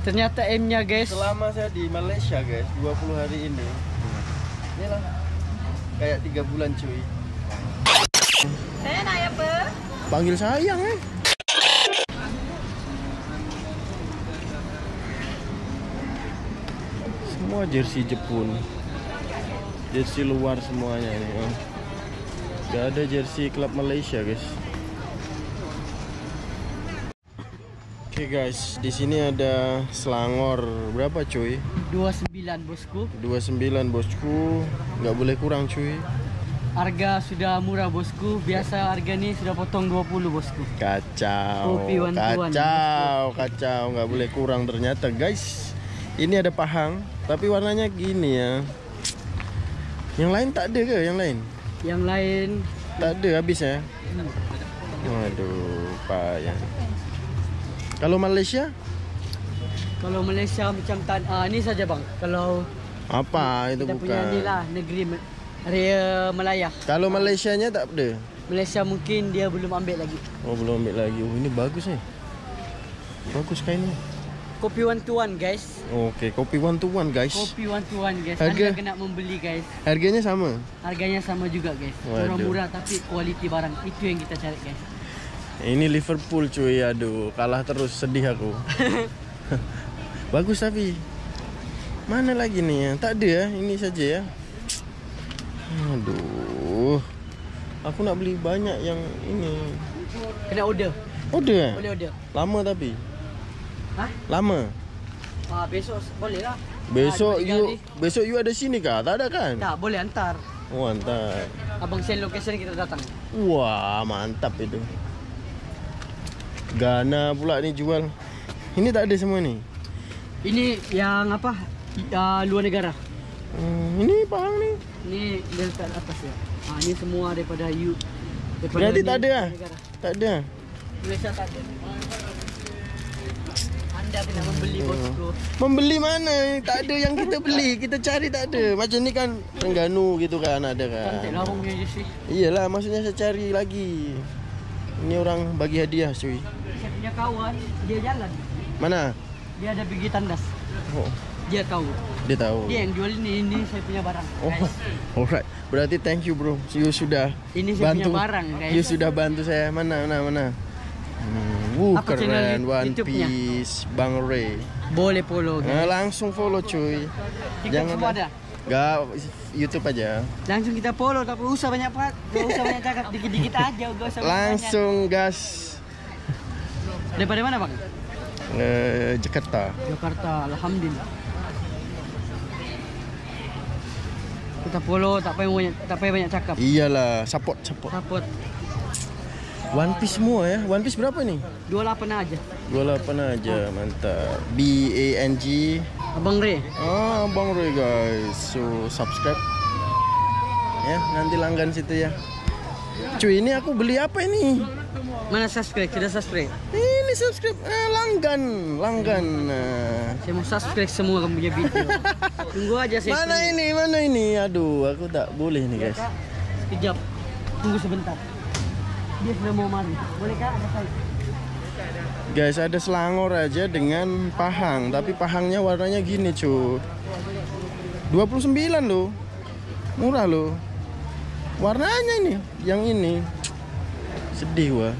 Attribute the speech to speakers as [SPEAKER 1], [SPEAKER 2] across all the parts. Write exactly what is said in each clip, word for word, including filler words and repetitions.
[SPEAKER 1] Ternyata M-nya guys.
[SPEAKER 2] Selama saya di Malaysia guys, dua puluh hari ini. Inilah kayak tiga bulan cuy.
[SPEAKER 3] Saya naik apa?
[SPEAKER 2] Panggil sayang eh. Semua jersey Jepun, jersey luar semuanya ini. Oh. Gak ada jersey klub Malaysia guys. Oke okay guys, di sini ada Selangor berapa cuy?
[SPEAKER 1] dua puluh sembilan bosku.
[SPEAKER 2] dua puluh sembilan bosku, nggak boleh kurang cuy.
[SPEAKER 1] Harga sudah murah bosku. Biasa harga ini sudah potong dua puluh bosku.
[SPEAKER 2] Kacau,
[SPEAKER 1] Kopi one-to-one,
[SPEAKER 2] kacau, kacau, nggak boleh kurang ternyata guys. Ini ada pahang, tapi warnanya gini ya. Yang lain tak ada ke? Yang lain?
[SPEAKER 1] Yang lain
[SPEAKER 2] Tak ada, habis ya?
[SPEAKER 1] hmm.
[SPEAKER 2] Waduh, payah. Kalau Malaysia?
[SPEAKER 1] Kalau Malaysia macam tan ah, ni saja bang. Kalau
[SPEAKER 2] Apa itu
[SPEAKER 1] kita
[SPEAKER 2] bukan?
[SPEAKER 1] punya ni lah negeri Raya Melaya.
[SPEAKER 2] Kalau Malaysianya tak ada?
[SPEAKER 1] Malaysia mungkin dia belum ambil lagi.
[SPEAKER 2] Oh, belum ambil lagi. Oh, ini bagus nih. Bagus kainnya.
[SPEAKER 1] Kopi one to one guys.
[SPEAKER 2] Oke, kopi one to one guys.
[SPEAKER 1] Kopi one to one guys.
[SPEAKER 2] Harga-
[SPEAKER 1] Anda kena membeli guys.
[SPEAKER 2] Harganya sama?
[SPEAKER 1] Harganya sama juga guys.
[SPEAKER 2] Waduh.
[SPEAKER 1] Murah-murah tapi kualiti barang. Itu yang kita cari guys.
[SPEAKER 2] Ini Liverpool cuy, aduh, kalah terus, sedih aku. Bagus tapi mana lagi nih ya? Tak ada ya, ini saja ya. Aduh, aku nak beli banyak yang ini.
[SPEAKER 1] Kena order.
[SPEAKER 2] Order ya?
[SPEAKER 1] Boleh order.
[SPEAKER 2] Lama tapi?
[SPEAKER 1] Hah?
[SPEAKER 2] Lama?
[SPEAKER 1] Ah, besok boleh lah.
[SPEAKER 2] Besok
[SPEAKER 1] Ah, dua, tiga
[SPEAKER 2] you
[SPEAKER 1] hari.
[SPEAKER 2] besok you ada sini kah? Tak ada kan?
[SPEAKER 1] Tak, boleh hantar.
[SPEAKER 2] Oh, mantap.
[SPEAKER 1] Abang send location kita datang.
[SPEAKER 2] Wah, mantap itu. Ghana pula ni jual. Ini tak ada semua ni.
[SPEAKER 1] Ini yang apa? Uh, luar negara.
[SPEAKER 2] Hmm, ini pahang ni.
[SPEAKER 1] Ini dia letak atas ya. Ah, ini semua daripada you. Daripada
[SPEAKER 2] Berarti
[SPEAKER 1] ni,
[SPEAKER 2] tak ada lah?
[SPEAKER 1] luar negara.
[SPEAKER 2] Tak ada.
[SPEAKER 1] Malaysia tak ada. Anda kena membeli bosku.
[SPEAKER 2] Membeli mana? Tak ada yang kita beli. Kita cari tak ada. Macam ni kan Terengganu gitu kan ada kan.
[SPEAKER 1] Cantik lah abang punya jersey.
[SPEAKER 2] Iyalah, maksudnya saya cari lagi. Ini orang bagi hadiah cuy.
[SPEAKER 1] Saya punya kawan, dia jalan.
[SPEAKER 2] Mana?
[SPEAKER 1] Dia ada pergi tandas.
[SPEAKER 2] Oh,
[SPEAKER 1] Dia tahu.
[SPEAKER 2] dia tahu.
[SPEAKER 1] Dia yang jual ini, ini saya punya barang.
[SPEAKER 2] Oh,
[SPEAKER 1] Guys.
[SPEAKER 2] alright. Berarti thank you bro. You sudah
[SPEAKER 1] Ini saya
[SPEAKER 2] bantu.
[SPEAKER 1] punya barang, guys.
[SPEAKER 2] You sudah bantu saya. Mana mana mana. Hmm, wuh,
[SPEAKER 1] Apa channel
[SPEAKER 2] keren. One
[SPEAKER 1] YouTube-nya?
[SPEAKER 2] Piece Bang Ray.
[SPEAKER 1] Boleh follow guys.
[SPEAKER 2] Nah, langsung follow cuy.
[SPEAKER 1] TikTok semua ada.
[SPEAKER 2] Gak, YouTube aja.
[SPEAKER 1] Langsung kita follow, tak perlu usah banyak pak, tak usah banyak cakap, dikit-dikit aja, gak usah banyak.
[SPEAKER 2] Langsung gas.
[SPEAKER 1] Daripada mana bang?
[SPEAKER 2] Eh, Jakarta.
[SPEAKER 1] Jakarta, alhamdulillah. Kita follow, tak payah banyak, tak payah banyak cakap.
[SPEAKER 2] Iyalah, support support.
[SPEAKER 1] Support.
[SPEAKER 2] One Piece semua ya. One Piece berapa nih?
[SPEAKER 1] dua puluh delapan aja.
[SPEAKER 2] dua puluh delapan aja, mantap. B A N G.
[SPEAKER 1] Abang Ray.
[SPEAKER 2] Ah, Bang Ray guys. So, subscribe. Ya, nanti langgan situ ya. Cuy, ini aku beli apa ini?
[SPEAKER 1] Mana subscribe? Sudah subscribe.
[SPEAKER 2] Ini subscribe eh, langgan, langgan. Nah.
[SPEAKER 1] Saya mau subscribe semua kamu punya video. Tunggu aja saya.
[SPEAKER 2] Mana
[SPEAKER 1] tunggu.
[SPEAKER 2] ini? Mana ini? Aduh, aku tak boleh nih guys.
[SPEAKER 1] Sekejap. Tunggu sebentar. Dia sudah mau mari. Boleh kah? Ada saya.
[SPEAKER 2] Guys, ada Selangor aja dengan pahang, tapi pahangnya warnanya gini cuy. dua puluh sembilan loh. Murah loh. Warnanya ini, yang ini. Sedih gua.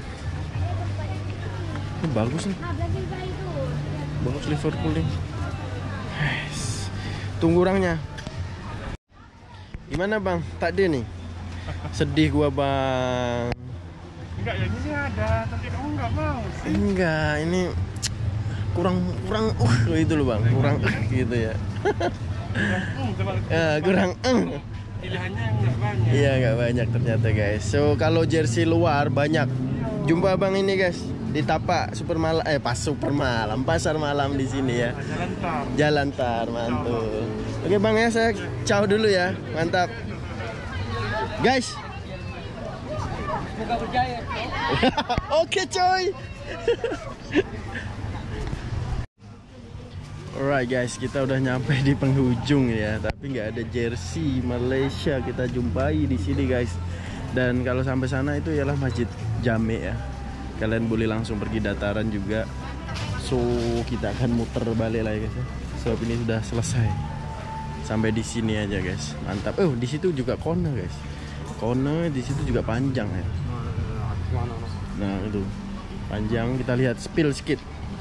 [SPEAKER 2] Ini bagus nih. Bagus Liverpool nih. Yes. Tunggu orangnya. Gimana bang? Tak ada nih. Sedih gua bang.
[SPEAKER 4] Enggak, yang ini ada, tapi kamu enggak mau sih.
[SPEAKER 2] Enggak, ini kurang kurang uh itu loh bang, kurang uh gitu ya.
[SPEAKER 4] Hmm, coba
[SPEAKER 2] Ya, kurang uh.
[SPEAKER 4] pilihannya enggak banyak.
[SPEAKER 2] Iya nggak banyak ternyata guys. So kalau jersey luar banyak. Jumpa bang ini guys di Tapak Super Malam, eh pas Super Malam, pasar malam di sini ya.
[SPEAKER 4] Jalan tar.
[SPEAKER 2] Jalan Tar, mantul. Oke bang ya, saya ciao dulu ya, mantap. Guys.
[SPEAKER 1] Semoga berjaya.
[SPEAKER 2] Oke coy. Alright guys, kita udah nyampe di penghujung ya, tapi nggak ada jersey Malaysia kita jumpai di sini guys. Dan kalau sampai sana itu ialah Masjid Jame ya. Kalian boleh langsung pergi dataran juga. So kita akan muter balik lagi guys ya. Sebab ini sudah selesai. Sampai di sini aja guys. Mantap. Oh, di situ juga kona guys. Kona di situ juga panjang ya. Nah, itu. Panjang, kita lihat spill sedikit.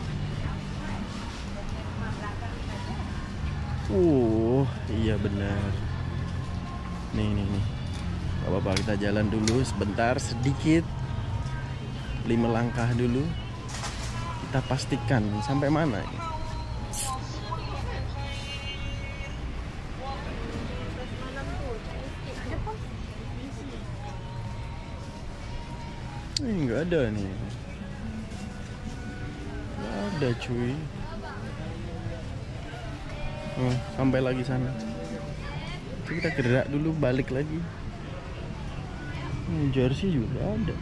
[SPEAKER 2] Uh, iya benar. Nih, nih, nih. Gak apa-apa, kita jalan dulu sebentar, sedikit. Lima langkah dulu. Kita pastikan sampai mana ini. Ini nggak ada nih. Nggak ada cuy. Oh, sampai lagi sana. Kita gerak dulu, balik lagi. Hmm, jersey juga ada.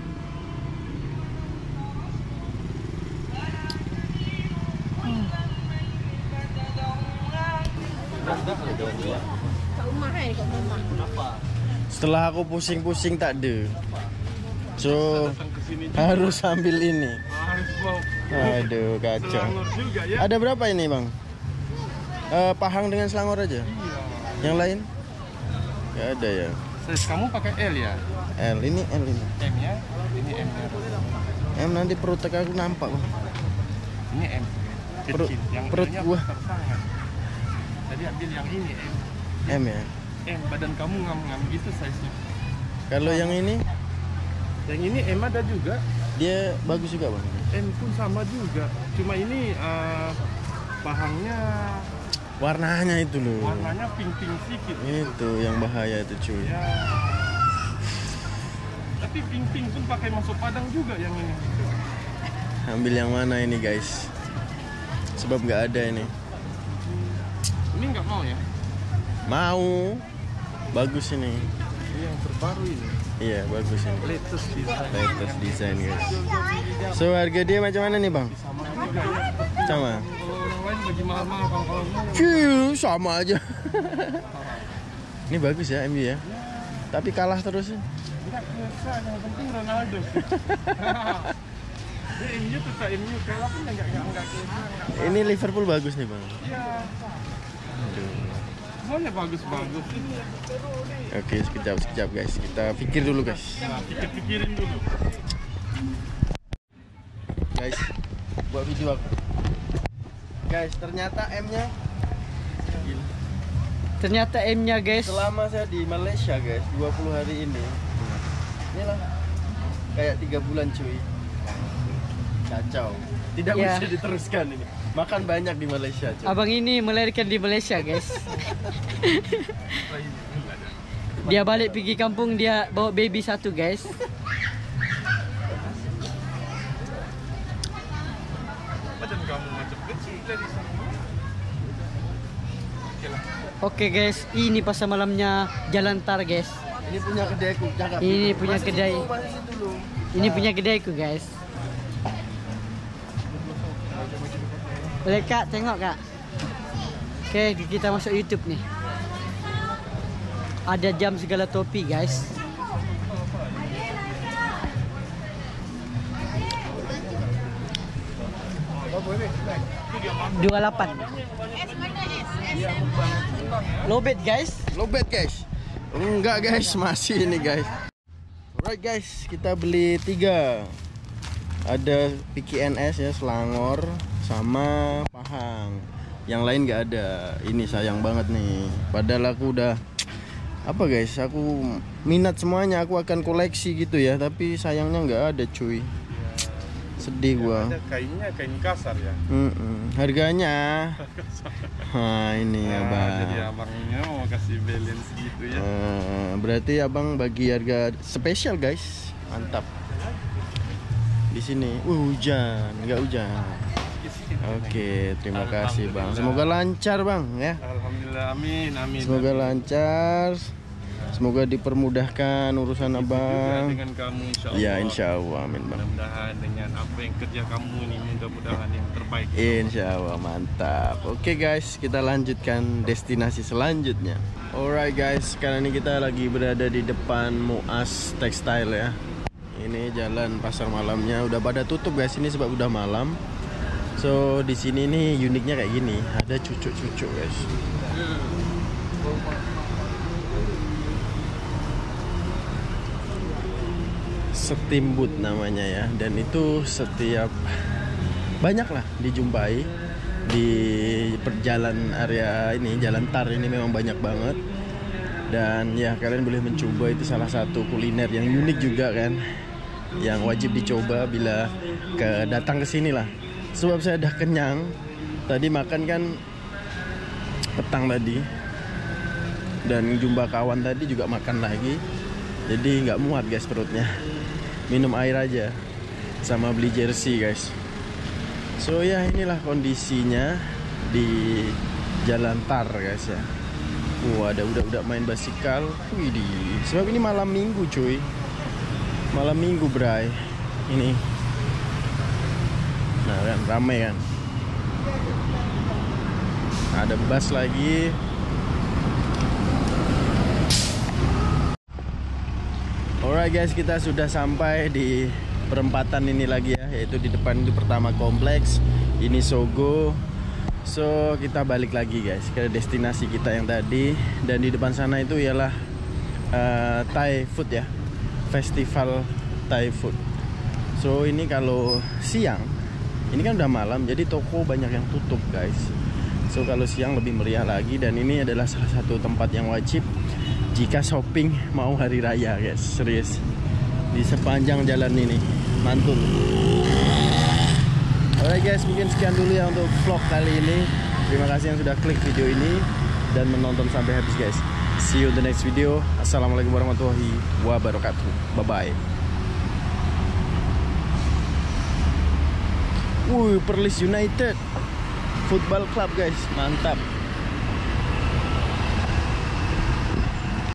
[SPEAKER 2] Setelah aku pusing-pusing tak ada. So harus ambil ini. Aduh kacau. Ada berapa ini bang? Uh, pahang dengan Selangor aja? Yang lain? Gak ada ya.
[SPEAKER 4] Size kamu pakai L ya?
[SPEAKER 2] L, ini L ini.
[SPEAKER 4] M ya? Ini M ya?
[SPEAKER 2] M nanti perut aku nampak bang.
[SPEAKER 4] Ini M. Kecil.
[SPEAKER 2] Perut,
[SPEAKER 4] yang
[SPEAKER 2] perut
[SPEAKER 4] L-nya
[SPEAKER 2] gua.
[SPEAKER 4] besar sangat. Jadi ambil yang ini M.
[SPEAKER 2] M ya?
[SPEAKER 4] M, badan kamu ngam-ngam gitu size-nya.
[SPEAKER 2] Kalau yang ini?
[SPEAKER 4] Yang ini M ada juga.
[SPEAKER 2] Dia bagus juga bang?
[SPEAKER 4] M pun sama juga. Cuma ini uh, pahangnya
[SPEAKER 2] warnanya itu loh.
[SPEAKER 4] warnanya pink-pink sedikit.
[SPEAKER 2] Itu yang bahaya itu cuy.
[SPEAKER 4] Ya. Tapi pink-pink pun pakai masuk Padang juga yang ini.
[SPEAKER 2] Ambil yang mana ini guys? Sebab nggak ada ini.
[SPEAKER 4] Ini nggak mau ya?
[SPEAKER 2] Mau. Bagus ini.
[SPEAKER 4] Ini yang terbaru ini.
[SPEAKER 2] Iya bagus ini.
[SPEAKER 4] Latest design.
[SPEAKER 2] Latest design guys. So harga dia macam mana nih bang?
[SPEAKER 4] Sama juga ya.
[SPEAKER 2] Sama.
[SPEAKER 4] Kalau orang lain bagi mahal-mahal, kalau kalau mau.
[SPEAKER 2] Cuy, sama aja. Ini bagus ya M U ya. Tapi kalah terus.
[SPEAKER 4] Tidak biasa, yang penting Ronaldo. Dia M U tetap M U, kalah pun nggak nggak nggak nggak.
[SPEAKER 2] Ini Liverpool bagus nih bang.
[SPEAKER 4] Iya.
[SPEAKER 2] Aduh.
[SPEAKER 4] Semuanya bagus-bagus.
[SPEAKER 2] Oke sekejap sekejap guys. Kita pikir dulu guys.
[SPEAKER 4] Nah, pikir-pikirin dulu.
[SPEAKER 2] Guys, buat video aku. Guys, ternyata M-nya
[SPEAKER 1] Ternyata M-nya guys.
[SPEAKER 2] selama saya di Malaysia guys, dua puluh hari ini. Inilah kayak tiga bulan cuy. Kacau. Tidak
[SPEAKER 1] Ya.
[SPEAKER 2] bisa diteruskan ini. Makan banyak di Malaysia cuy.
[SPEAKER 1] Abang ini melahirkan di Malaysia guys. Dia balik pergi kampung, dia bawa baby satu guys.
[SPEAKER 4] Badan kamu macam kecil dari sana. Oke lah.
[SPEAKER 1] Oke guys, ini pasar malamnya Jalan Tar guys.
[SPEAKER 2] Ini punya kedaiku, cakap.
[SPEAKER 1] Ini punya
[SPEAKER 2] Masih
[SPEAKER 1] kedai.
[SPEAKER 2] situ, masih situ loh.
[SPEAKER 1] Ini punya kedaiku guys. Boleh kak, tengok kak. Oke, kita masuk YouTube nih. Ada jam segala topi guys. dua puluh delapan. Lobet guys.
[SPEAKER 2] Lobet guys. Enggak guys, masih ini guys. Alright guys, kita beli tiga. Ada P K N S ya, Selangor sama Pahang. Yang lain nggak ada. Ini sayang banget nih. Padahal aku udah apa guys, aku minat semuanya, aku akan koleksi gitu ya. Tapi sayangnya nggak ada cuy. Sedih gua.
[SPEAKER 4] Ada kainnya kain kasar ya.
[SPEAKER 2] Mm-mm. Harganya. Nah ini
[SPEAKER 4] Nah,
[SPEAKER 2] abang.
[SPEAKER 4] jadi abangnya mau kasih balance gitu ya.
[SPEAKER 2] Eh, berarti abang bagi harga spesial guys. Mantap. Di sini, uh, hujan, nggak hujan. Oke, terima kasih bang. Semoga lancar bang ya.
[SPEAKER 4] Alhamdulillah, amin, amin.
[SPEAKER 2] Semoga lancar. Semoga dipermudahkan urusan
[SPEAKER 4] Begitu juga
[SPEAKER 2] abang.
[SPEAKER 4] dengan kamu insya Allah.
[SPEAKER 2] Ya insya Allah, amin bang.
[SPEAKER 4] Mudah-mudahan dengan apa yang kerja kamu ini, mudah-mudahan yang terbaik.
[SPEAKER 2] Insya Allah mantap. Oke guys, kita lanjutkan destinasi selanjutnya. Alright guys, sekarang ini kita lagi berada di depan Muas Textile ya. Ini jalan pasar malamnya udah pada tutup guys ini sebab udah malam. So di sini nih uniknya kayak gini, ada cucuk-cucuk guys. Steamboat namanya ya, dan itu setiap banyak lah dijumpai di perjalanan area ini, Jalan Tar ini memang banyak banget. Dan ya kalian boleh mencoba, itu salah satu kuliner yang unik juga kan, yang wajib dicoba bila ke datang ke sini lah. Sebab saya udah kenyang, tadi makan kan petang tadi, dan jumpa kawan tadi juga makan lagi, jadi nggak muat guys perutnya. Minum air aja sama beli jersey guys. So ya inilah kondisinya di Jalan Tar guys ya. Wah, ada udah-udah main basikal. Widih, sebab ini malam minggu cuy. Malam minggu bray. Ini. Nah kan rame kan. Ada bus lagi. Alright guys, kita sudah sampai di perempatan ini lagi ya, yaitu di depan itu pertama kompleks, ini Sogo. So kita balik lagi guys ke destinasi kita yang tadi, dan di depan sana itu ialah uh, Thai food ya, festival Thai food. So ini kalau siang, ini kan udah malam, jadi toko banyak yang tutup guys. So kalau siang lebih meriah lagi, dan ini adalah salah satu tempat yang wajib jika shopping mau hari raya guys, serius. Di sepanjang jalan ini, mantul. Alright guys, mungkin sekian dulu ya untuk vlog kali ini. Terima kasih yang sudah klik video ini dan menonton sampai habis guys. See you in the next video. Assalamualaikum warahmatullahi wabarakatuh. Bye bye. Wuh, Perlis United Football Club guys, mantap.